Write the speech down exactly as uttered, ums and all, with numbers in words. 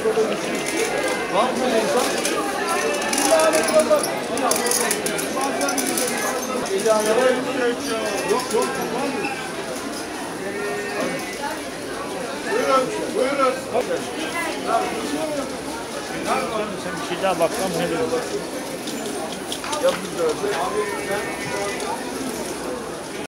Var mı insan? Yok yok. Buyurun, buyurun. Sen bir şey daha bakmam ne diyorsun? Yapın